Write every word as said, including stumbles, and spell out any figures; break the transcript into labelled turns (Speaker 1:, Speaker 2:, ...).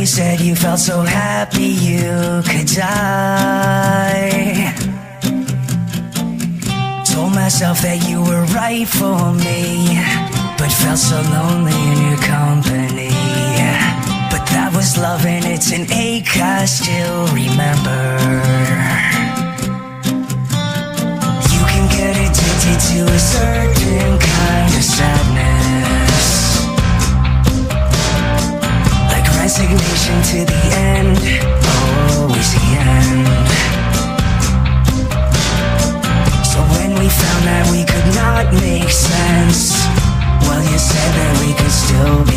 Speaker 1: you said you felt so happy you could die. Told myself that you were right for me, but felt so lonely in your company. But that was love and it's an ache I still remember. You can get addicted to a certain kind of sadness, like resignation to the end, always the end. So when we found that we could not make sense, well, you said that we could still be